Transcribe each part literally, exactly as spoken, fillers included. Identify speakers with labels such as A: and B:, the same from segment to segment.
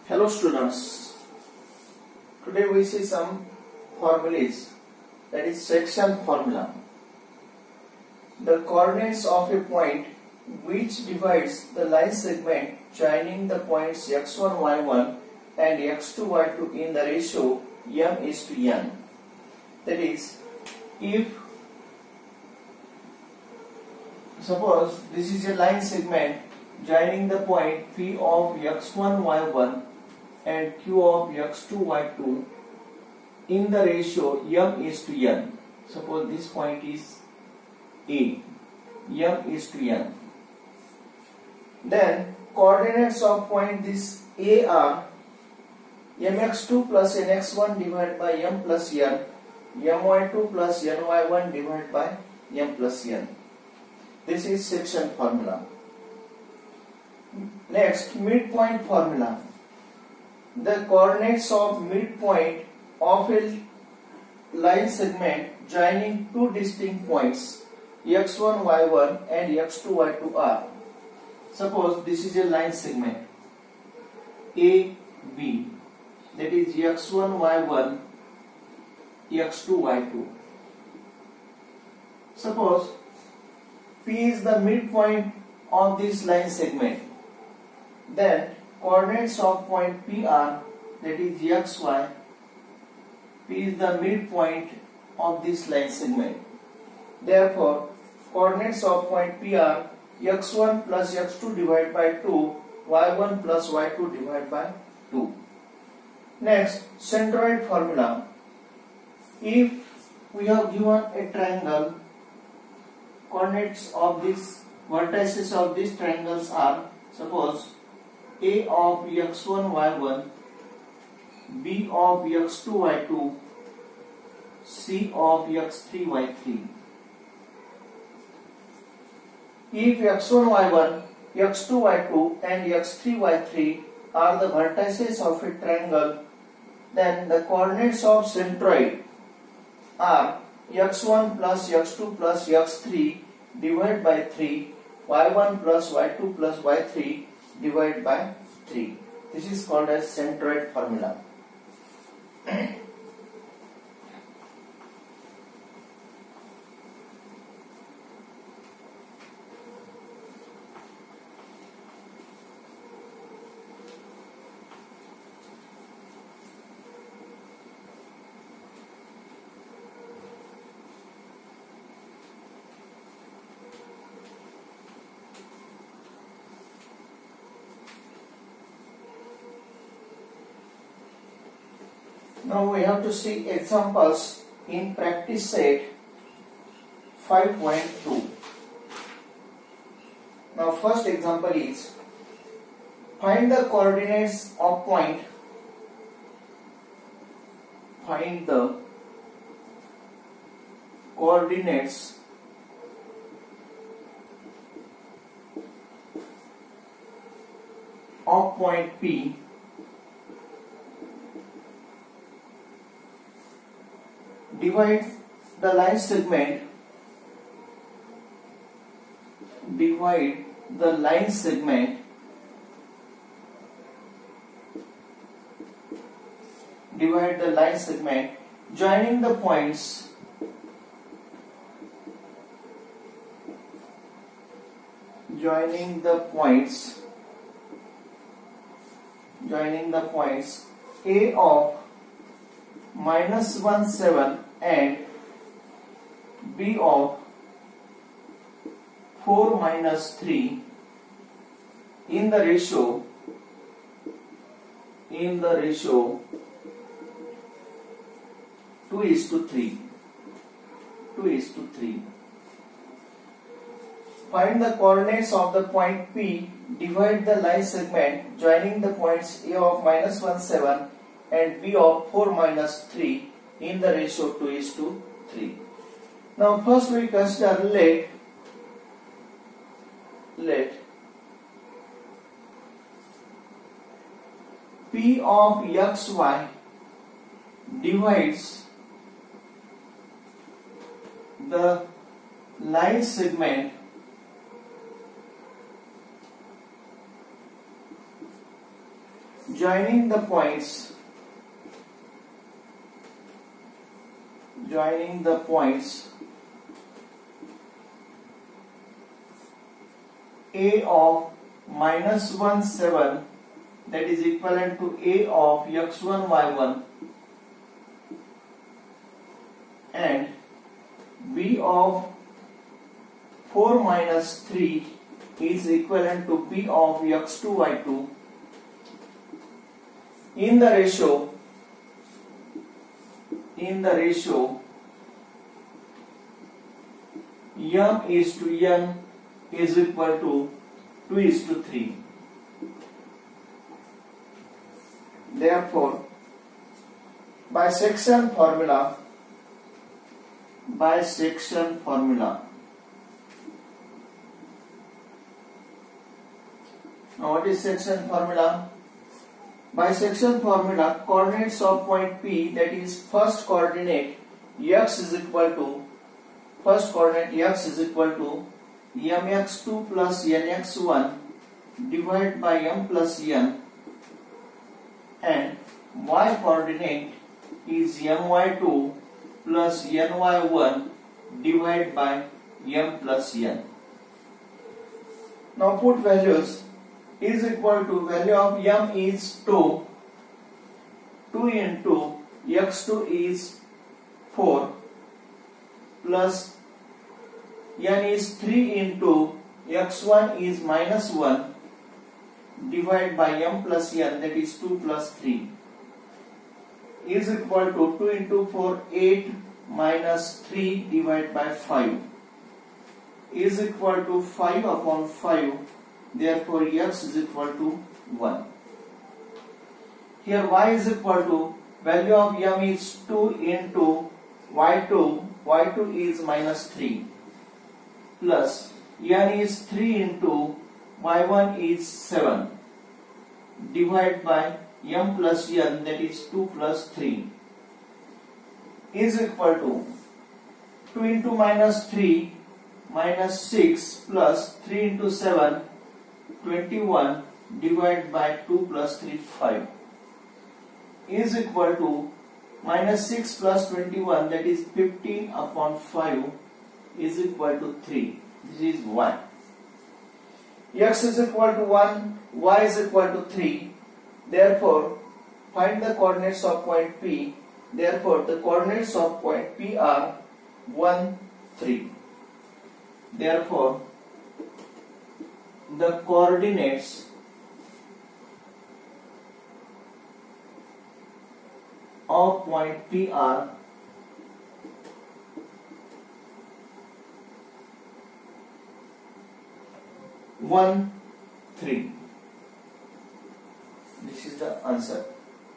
A: Hello students, today we see some formulas, that is section formula. The coordinates of a point which divides the line segment joining the points x one, y one and x two, y two in the ratio m is to n. That is, if suppose this is a line segment joining the point P of x one, y one and Q of x two, y two in the ratio m is to n. Suppose this point is A, m is to n. Then coordinates of point this A are mx two plus nx one divided by m plus n, my two plus ny one divided by m plus n. This is section formula. Next, midpoint formula. The coordinates of midpoint of a line segment joining two distinct points x one, y one and x two, y two are. Suppose this is a line segment A B, that is x one, y one, x two, y two. Suppose P is the midpoint of this line segment. Then coordinates of point P are, that is x y. P is the midpoint of this line segment. Therefore, coordinates of point P are x one plus x two divided by two, y one plus y two divided by two. Next, centroid formula. If we have given a triangle, coordinates of these vertices of these triangles are, suppose A of x one, y one, B of x two, y two, C of x three, y three. If x one, y one, x two, y two and x three, y three are the vertices of a triangle, then the coordinates of centroid are x one plus x two plus x three divided by three, y one plus y two plus y three divided by three. This is called as centroid formula. Now we have to see examples in practice set five point two. Now first example is, find the coordinates of point, find the coordinates of point P divide the line segment divide the line segment divide the line segment joining the points joining the points joining the points A of minus one seven and B of four minus three in the ratio in the ratio two is to three. two is to three. Find the coordinates of the point P, divide the line segment joining the points A of minus one seven and B of four minus three in the ratio two is to three. Now first we consider let let P of xy divides the line segment joining the points joining the points A of minus one, seven, that is equivalent to A of x one, y one, and B of four minus three is equivalent to B of x two, y two in the ratio in the ratio m is to n is equal to two is to three. Therefore, bisection formula bisection formula now what is section formula? Bisection formula, coordinates of point P, that is first coordinate x is equal to first coordinate x is equal to m x two plus n x one divided by m plus n, and y coordinate is m y two plus n y one divided by m plus n. Now put values. Is equal to value of m is two, two into x two is four plus n is three into x one is minus one divided by m plus n, that is two plus three, is equal to two into four, eight minus three divided by five is equal to five upon five. Therefore, x is equal to one. Here y is equal to value of m is two into y two, y two is minus three, plus n is three into y one is seven, divided by m plus n, that is two plus three, is equal to two into minus three minus six plus three into seven, twenty-one divided by two plus three, five, is equal to minus six plus twenty-one, that is fifteen upon five, is equal to three. This is y. X is equal to one, y is equal to three. Therefore, find the coordinates of point P. Therefore, the coordinates of point P are one, three. Therefore, the coordinates of point P are one, three. This is the answer.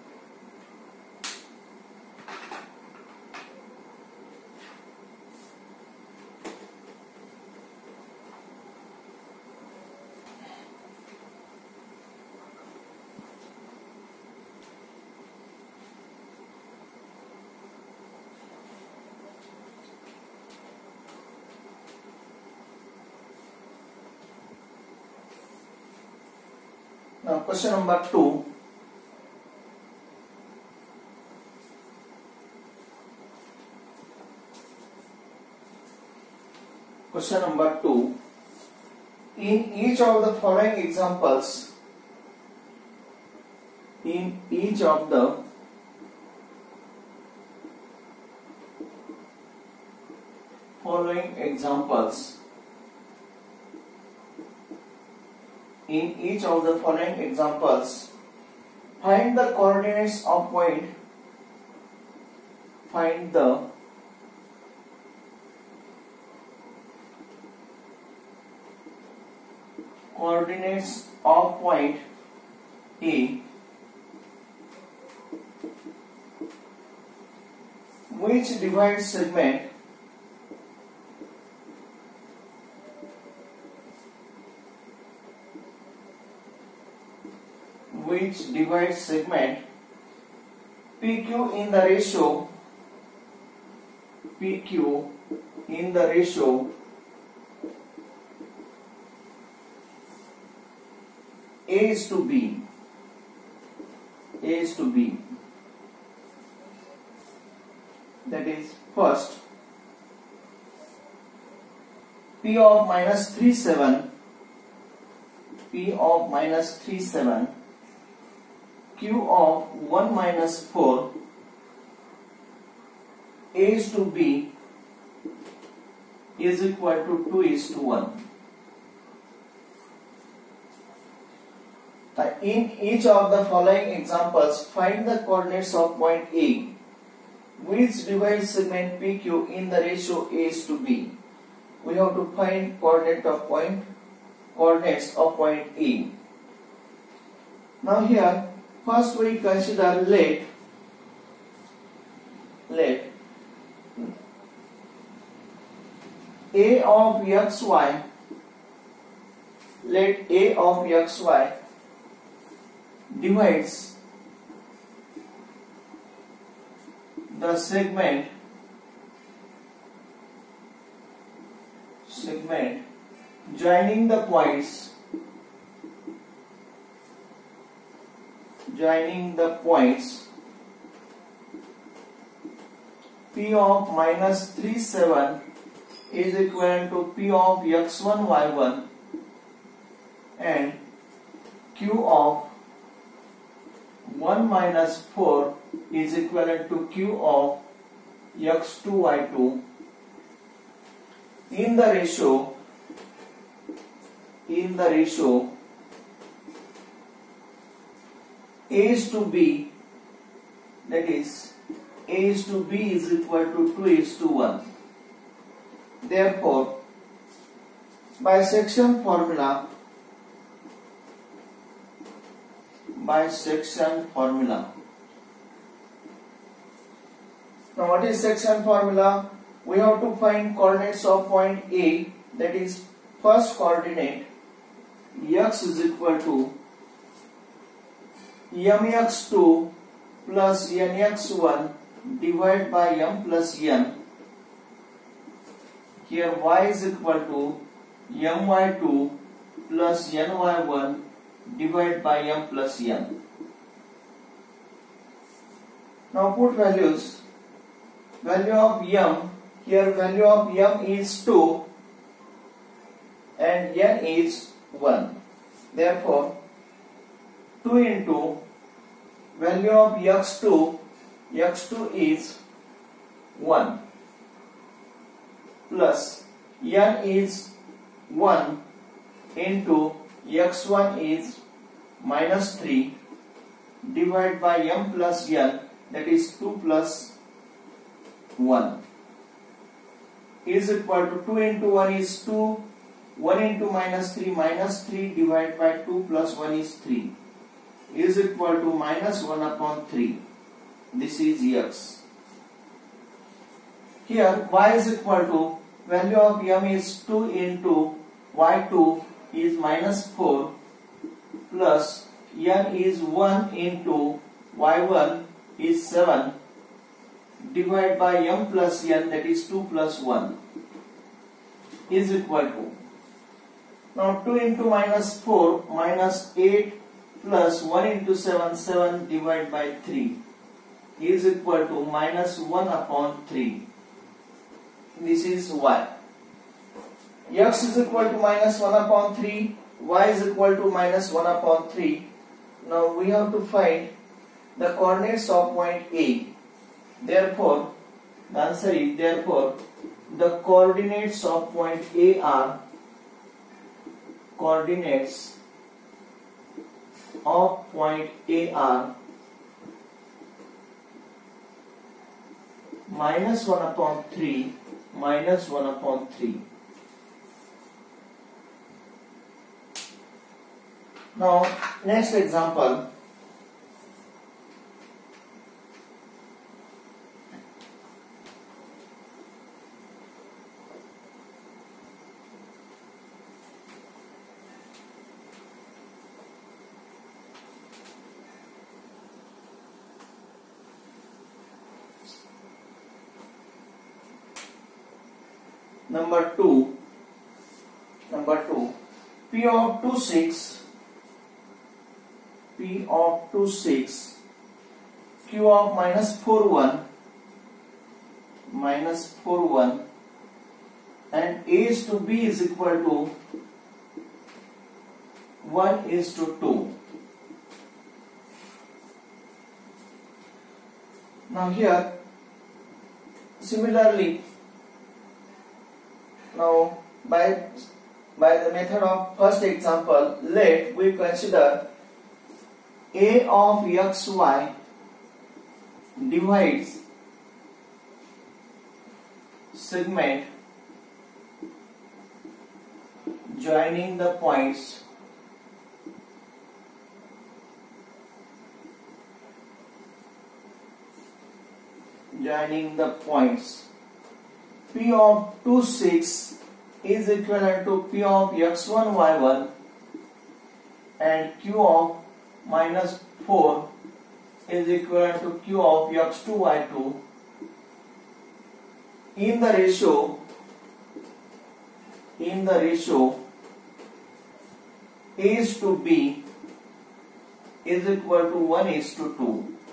A: Now question number two. Question number two. In each of the following examples, in each of the following examples, in each of the following examples, find the coordinates of point, find the coordinates of point A which divides segment which divides segment P Q in the ratio P Q in the ratio A is to B. A is to B. That is, first P of minus three seven, P of minus three seven, Q of one minus four, A is to B is equal to two is to one. In each of the following examples, find the coordinates of point A, which divides segment P Q in the ratio A is to B. We have to find coordinate of point coordinates of point A. Now here, first we consider let let A of xy, let A of xy divides the segment segment joining the points joining the points P of minus three seven is equivalent to P of x one y one and Q of one minus four is equivalent to Q of x two y two in the ratio in the ratio A is to B, that is A is to B is equal to two is to one. Therefore, bisection formula bisection formula. Now what is section formula? We have to find coordinates of point A, that is first coordinate x is equal to m x two plus n x one divided by m plus n. Here y is equal to m y two plus n y one divided by m plus n. Now put values. Value of m, here value of m is two and n is one. Therefore, two into value of x two, x two is one plus n is one into x one is minus three divided by m plus n, that is two plus one is equal to two into one is two, one into minus three minus three divided by two plus one is three is equal to minus one upon three. This is x. Here y is equal to value of m is two into y two is minus four plus n is one into y one is seven divided by m plus n, that is two plus one is equal to, now two into minus four minus eight plus one into seven, seven divided by three is equal to minus one upon three. This is y. X is equal to minus one upon three, y is equal to minus one upon three. Now we have to find the coordinates of point A. Therefore, the answer is, therefore, the coordinates of point A are coordinates of point A are minus one upon three, minus one upon three. Now, next example. Number two, number two, P of two six, P of two six q of minus four one minus four one and a is to b is equal to one is to two. Now here similarly, now by by the method of first example, let we consider a of xy divides segment joining the points joining the points p of two six is equivalent to p of x one y one and q of minus four is equivalent to q of x two y two in the ratio in the ratio a is to b is equal to one is to two.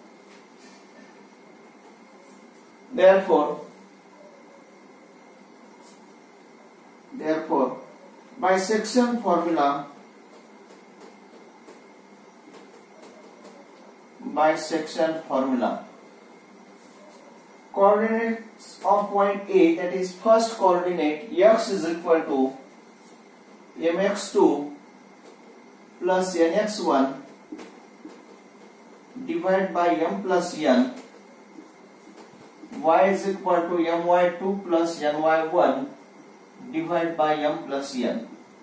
A: Therefore, therefore, bisection formula, bisection formula, coordinates of point A, that is first coordinate x is equal to m x two plus n x one divided by m plus n, y is equal to m y two plus n y one divided by m plus n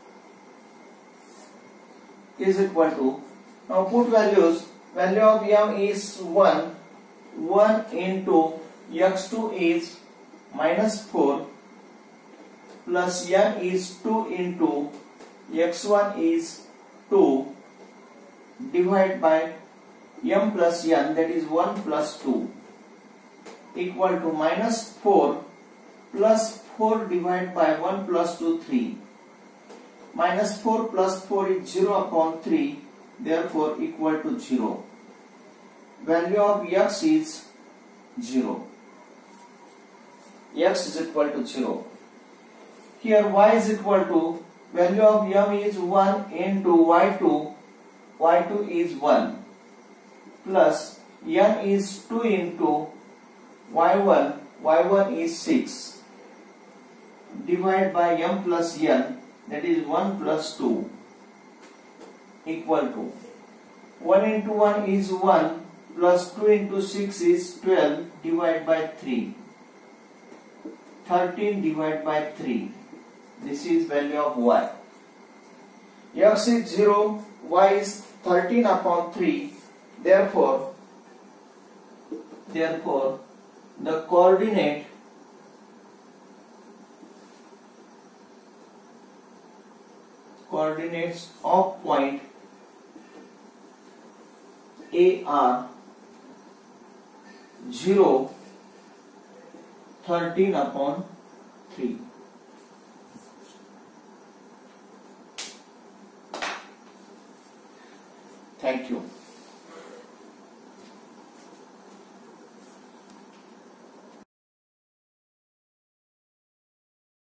A: is equal to, now put values, value of m is one, one into x two is minus four plus n is two into x one is two divided by m plus n, that is one plus two, equal to minus four plus four divided by one plus two, three. Minus four plus four is zero upon three, therefore equal to zero. Value of x is zero. X is equal to zero. Here y is equal to, value of m is one into y two, y two is one, plus n is two into y one, y one is six, divided by m plus n, that is one plus two, equal to one into one is one, plus two into six is twelve, divided by three, thirteen divided by three. This is value of y. X is zero, y is thirteen upon three, therefore, therefore the coordinate coordinates of point A are zero, thirteen upon three. Thank you.